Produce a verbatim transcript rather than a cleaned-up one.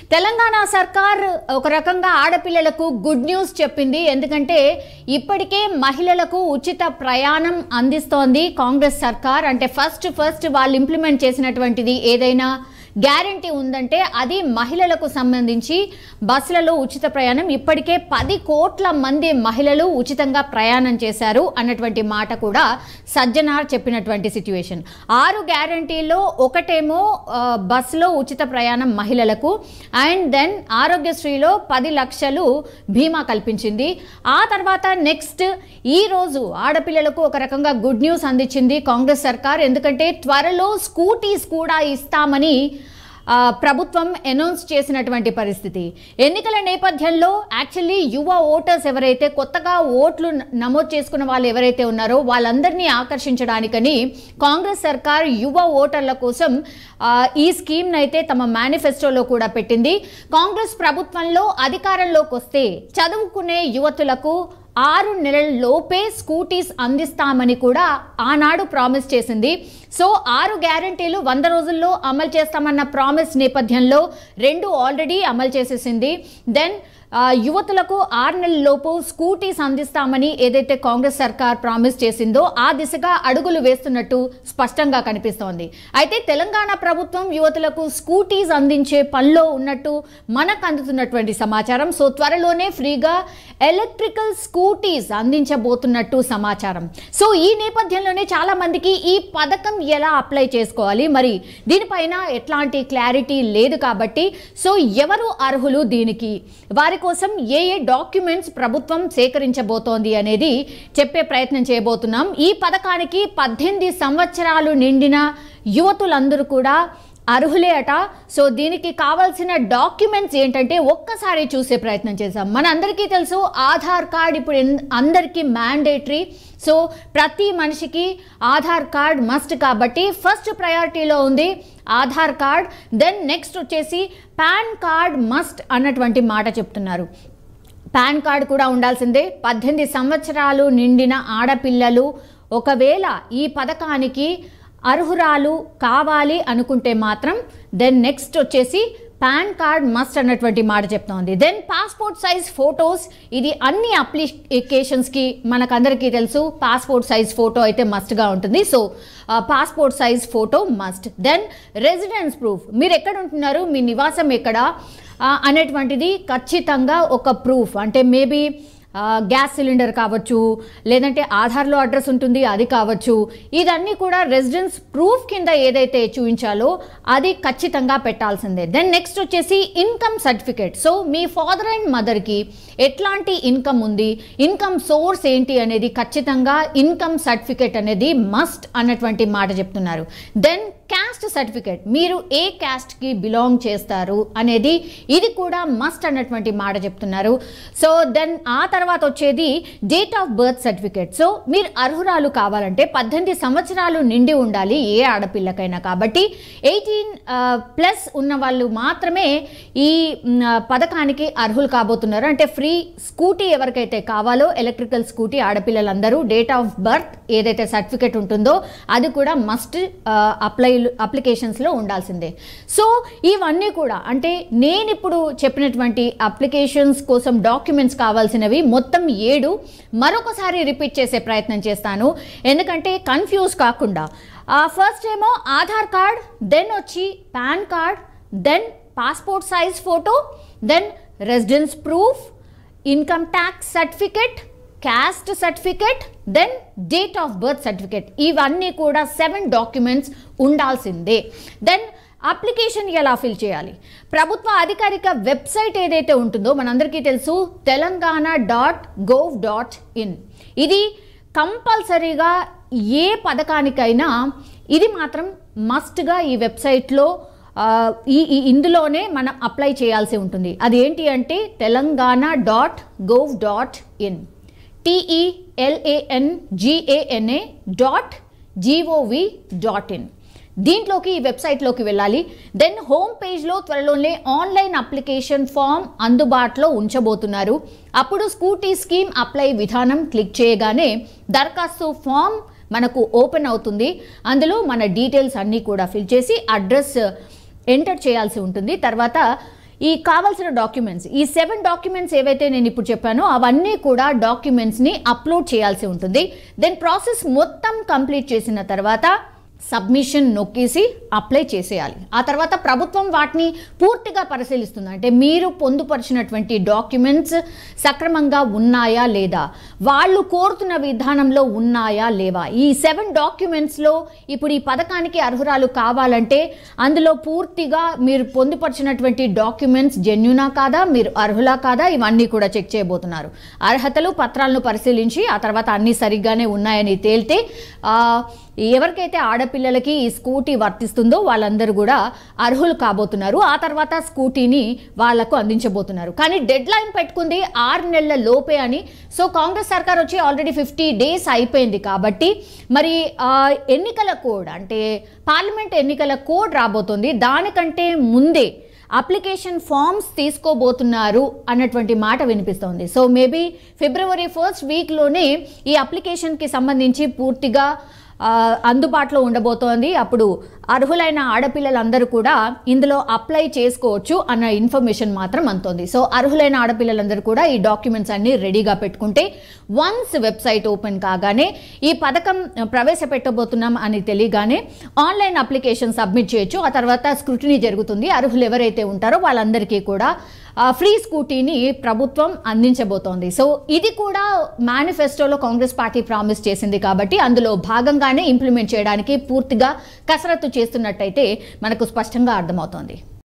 తెలంగాణ సర్కార్ ఒక రకంగా ఆడపిల్లలకు గుడ్ న్యూస్ చెప్పింది. ఎందుకంటే ఇప్పటికే మహిళలకు ఉచిత ప్రయాణం అందిస్తోంది కాంగ్రెస్ సర్కార్. అంటే ఫస్ట్ ఫస్ట్ వాళ్ళు ఇంప్లిమెంట్ చేసినటువంటిది ఏదైనా గ్యారంటీ ఉందంటే అది మహిళలకు సంబంధించి బస్సులలో ఉచిత ప్రయాణం. ఇప్పటికే పది కోట్ల మంది మహిళలు ఉచితంగా ప్రయాణం చేశారు అన్నటువంటి మాట కూడా సజ్జనార్ చెప్పినటువంటి సిచ్యువేషన్. ఆరు గ్యారంటీలో ఒకటేమో బస్సులో ఉచిత ప్రయాణం మహిళలకు, అండ్ దెన్ ఆరోగ్యశ్రీలో పది లక్షలు బీమా కల్పించింది. ఆ తర్వాత నెక్స్ట్ ఈరోజు ఆడపిల్లలకు ఒక రకంగా గుడ్ న్యూస్ అందించింది కాంగ్రెస్ సర్కార్. ఎందుకంటే త్వరలో స్కూటీస్ కూడా ఇస్తామని ప్రభుత్వం అనౌన్స్ చేసినటువంటి పరిస్థితి. ఎన్నికల నేపథ్యంలో యాక్చువల్లీ యువ ఓటర్స్ ఎవరైతే కొత్తగా ఓట్లు నమోదు చేసుకున్న వాళ్ళు ఎవరైతే ఉన్నారో వాళ్ళందరినీ ఆకర్షించడానికని కాంగ్రెస్ సర్కార్ యువ ఓటర్ల కోసం ఈ స్కీమ్ను అయితే తమ మేనిఫెస్టోలో కూడా పెట్టింది. కాంగ్రెస్ ప్రభుత్వంలో అధికారంలోకి వస్తే చదువుకునే యువతులకు ఆరు నెలల లోపే స్కూటీస్ అందిస్తామని కూడా ఆనాడు ప్రామిస్ చేసింది. సో ఆరు గ్యారంటీలు వంద రోజుల్లో అమలు చేస్తామన్న ప్రామిస్ నేపథ్యంలో రెండు ఆల్రెడీ అమలు చేసేసింది. దెన్ యువతులకు ఆరు నెలల లోపు స్కూటీస్ అందిస్తామని ఏదైతే కాంగ్రెస్ సర్కార్ ప్రామిస్ చేసిందో ఆ దిశగా అడుగులు వేస్తున్నట్టు స్పష్టంగా కనిపిస్తోంది. అయితే తెలంగాణ ప్రభుత్వం యువతులకు స్కూటీస్ అందించే పనిలో ఉన్నట్టు మనకు అందుతున్నటువంటి సమాచారం. సో త్వరలోనే ఫ్రీగా ఎలక్ట్రికల్ స్కూటీస్ అందించబోతున్నట్టు సమాచారం. సో ఈ నేపథ్యంలోనే చాలా మందికి ఈ పథకం ఎలా అప్లై చేసుకోవాలి, మరి దీనిపైన ఎట్లాంటి క్లారిటీ లేదు కాబట్టి సో ఎవరు అర్హులు దీనికి, వారి కోసం ఏ ఏ డాక్యుమెంట్స్ ప్రభుత్వం సేకరించబోతోంది అనేది చెప్పే ప్రయత్నం చేయబోతున్నాం. ఈ పథకానికి పద్దెనిమిది సంవత్సరాలు నిండిన యువతులందరూ కూడా అర్హులే అట. సో దీనికి కావాల్సిన డాక్యుమెంట్స్ ఏంటంటే ఒక్కసారి చూసే ప్రయత్నం చేసాం. మన అందరికీ తెలుసు ఆధార్ కార్డ్ ఇప్పుడు అందరికీ మ్యాండేటరీ. సో ప్రతి మనిషికి ఆధార్ కార్డ్ మస్ట్ కాబట్టి ఫస్ట్ ప్రయారిటీలో ఉంది ఆధార్ కార్డ్. దెన్ నెక్స్ట్ వచ్చేసి పాన్ కార్డ్ మస్ట్ అన్నటువంటి మాట చెప్తున్నారు. పాన్ కార్డ్ కూడా ఉండాల్సిందే. పద్దెనిమిది సంవత్సరాలు నిండిన ఆడపిల్లలు ఒకవేళ ఈ పథకానికి అర్హురాలు కావాలి అనుకుంటే మాత్రం దెన్ నెక్స్ట్ వచ్చేసి పాన్ కార్డ్ మస్ట్ అన్నటువంటి మాట చెప్తోంది. దెన్ పాస్పోర్ట్ సైజ్ ఫొటోస్, ఇది అన్ని అప్లికేషన్స్కి మనకందరికీ తెలుసు పాస్పోర్ట్ సైజ్ ఫోటో అయితే మస్ట్గా ఉంటుంది. So passport size photo must. Then residence proof, మీరు ఎక్కడ ఉంటున్నారు, మీ నివాసం ఎక్కడ అనేటువంటిది ఖచ్చితంగా ఒక ప్రూఫ్. అంటే మేబీ గ్యాస్ సిలిండర్ కావచ్చు, లేదంటే ఆధార్లో అడ్రస్ ఉంటుంది అది కావచ్చు. ఇదన్నీ కూడా రెసిడెన్స్ ప్రూఫ్ కింద ఏదైతే చూపించాలో అది ఖచ్చితంగా పెట్టాల్సిందే. దెన్ నెక్స్ట్ వచ్చేసి ఇన్కమ్ సర్టిఫికేట్. సో మీ ఫాదర్ అండ్ మదర్కి ఎట్లాంటి ఇన్కమ్ ఉంది, ఇన్కమ్ సోర్స్ ఏంటి అనేది ఖచ్చితంగా ఇన్కమ్ సర్టిఫికేట్ అనేది మస్ట్ అన్నటువంటి మాట చెప్తున్నారు. దెన్ క్యాస్ట్ సర్టిఫికేట్, మీరు ఏ క్యాస్ట్కి బిలాంగ్ చేస్తారు అనేది ఇది కూడా మస్ట్ అన్నటువంటి మాట చెప్తున్నారు. సో దెన్ ఆ తర్వాత వచ్చేది date of birth certificate. So మీరు అర్హురాలు కావాలంటే పద్దెనిమిది సంవత్సరాలు నిండి ఉండాలి ఏ ఆడపిల్లకైనా. కాబట్టి ఎయిటీన్ ప్లస్ ఉన్న వాళ్ళు మాత్రమే ఈ పథకానికి అర్హులు కాబోతున్నారు. అంటే ఫ్రీ స్కూటీ ఎవరికైతే కావాలో ఎలక్ట్రికల్ స్కూటీ ఆడపిల్లలందరూ డేట్ ఆఫ్ బర్త్ ఏదైతే సర్టిఫికేట్ ఉంటుందో అది కూడా మస్ట్ అప్లై అప్లికేషన్స్లో ఉండాల్సిందే. సో ఇవన్నీ కూడా అంటే నేను ఇప్పుడు చెప్పినటువంటి అప్లికేషన్స్ కోసం డాక్యుమెంట్స్ కావాల్సినవి మొత్తం ఏడు. మరొకసారి రిపీట్ చేసే ప్రయత్నం చేస్తాను ఎందుకంటే కన్ఫ్యూజ్ కాకుండా. ఫస్ట్ ఏమో ఆధార్ కార్డ్, దెన్ వచ్చి PAN card, then passport size photo, then residence proof, income tax certificate, caste certificate, then date of birth certificate. ఇవన్నీ కూడా సెవెన్ డాక్యుమెంట్స్ ఉండాల్సిందే. దెన్ అప్లికేషన్ ఎలా ఫిల్ చేయాలి, ప్రభుత్వ అధికారిక వెబ్సైట్ ఏదైతే ఉంటుందో మనందరికీ తెలుసు Telangana dot gov dot in. ఇది కంపల్సరీగా ఏ పథకానికైనా ఇది మాత్రం మస్ట్గా ఈ వెబ్సైట్లో ఈ ఇందులోనే మనం అప్లై చేయాల్సి ఉంటుంది. అది ఏంటి అంటే Telangana dot gov dot in, T E L A N G A N A dot G O V dot in. దీంట్లోకి ఈ వెబ్సైట్లోకి వెళ్ళాలి. దెన్ హోమ్ పేజ్లో త్వరలోనే ఆన్లైన్ అప్లికేషన్ ఫామ్ అందుబాటులో ఉంచబోతున్నారు. అప్పుడు స్కూటీ స్కీమ్ అప్లై విధానం క్లిక్ చేయగానే దరఖాస్తు ఫామ్ మనకు ఓపెన్ అవుతుంది. అందులో మన డీటెయిల్స్ అన్నీ కూడా ఫిల్ చేసి అడ్రస్ ఎంటర్ చేయాల్సి ఉంటుంది. తర్వాత ఈ కావాల్సిన డాక్యుమెంట్స్, ఈ సెవెన్ డాక్యుమెంట్స్ ఏవైతే నేను ఇప్పుడు చెప్పానో అవన్నీ కూడా డాక్యుమెంట్స్ని అప్లోడ్ చేయాల్సి ఉంటుంది. దెన్ ప్రాసెస్ మొత్తం కంప్లీట్ చేసిన తర్వాత సబ్మిషన్ నొక్కేసి అప్లై చేసేయాలి. ఆ తర్వాత ప్రభుత్వం వాటిని పూర్తిగా పరిశీలిస్తుంది. అంటే మీరు పొందుపరిచినటువంటి డాక్యుమెంట్స్ సక్రమంగా ఉన్నాయా లేదా, వాళ్ళు కోరుతున్న విధానంలో ఉన్నాయా లేవా. ఈ సెవెన్ డాక్యుమెంట్స్లో ఇప్పుడు ఈ పథకానికి అర్హురాలు కావాలంటే అందులో పూర్తిగా మీరు పొందుపరిచినటువంటి డాక్యుమెంట్స్ జెన్యునా కాదా, మీరు అర్హులా కాదా, ఇవన్నీ కూడా చెక్ చేయబోతున్నారు. అర్హతలు పత్రాలను పరిశీలించి ఆ తర్వాత అన్నీ సరిగ్గానే ఉన్నాయని తేలితే ఎవరికైతే ఆడపిల్లలకి ఈ స్కూటీ వర్తిస్తుందో వాళ్ళందరూ కూడా అర్హులు కాబోతున్నారు. ఆ తర్వాత స్కూటీని వాళ్లకు అందించబోతున్నారు. కానీ డెడ్ లైన్ పెట్టుకుంది ఆరు నెలల లోపే అని. సో కాంగ్రెస్ సర్కార్ వచ్చి ఆల్రెడీ ఫిఫ్టీ డేస్ అయిపోయింది కాబట్టి మరి ఎన్నికల కోడ్ అంటే పార్లమెంట్ ఎన్నికల కోడ్ రాబోతుంది. దానికంటే ముందే అప్లికేషన్ ఫామ్స్ తీసుకోబోతున్నారు అన్నటువంటి మాట వినిపిస్తోంది. సో మేబీ ఫిబ్రవరి ఫస్ట్ వీక్లోనే ఈ అప్లికేషన్కి సంబంధించి పూర్తిగా అందుబాటులో ఉండబోతోంది. అప్పుడు అర్హులైన ఆడపిల్లలందరూ కూడా ఇందులో అప్లై చేసుకోవచ్చు అన్న ఇన్ఫర్మేషన్ మాత్రం అందుతోంది. సో అర్హులైన ఆడపిల్లలందరూ కూడా ఈ డాక్యుమెంట్స్ అన్ని రెడీగా పెట్టుకుంటే వన్స్ వెబ్సైట్ ఓపెన్ కాగానే ఈ పథకం ప్రవేశపెట్టబోతున్నాం అని తెలియగానే ఆన్లైన్ అప్లికేషన్ సబ్మిట్ చేయొచ్చు. ఆ తర్వాత స్క్రూటినీ జరుగుతుంది. అర్హులు ఎవరైతే ఉంటారో వాళ్ళందరికీ కూడా ఫ్రీ స్కూటీని ప్రభుత్వం అందించబోతోంది. సో ఇది కూడా మేనిఫెస్టోలో కాంగ్రెస్ పార్టీ ప్రామిస్ చేసింది కాబట్టి అందులో భాగంగానే ఇంప్లిమెంట్ చేయడానికి పూర్తిగా కసరత్తు చేస్తున్నట్టయితే మనకు స్పష్టంగా అర్థమవుతోంది.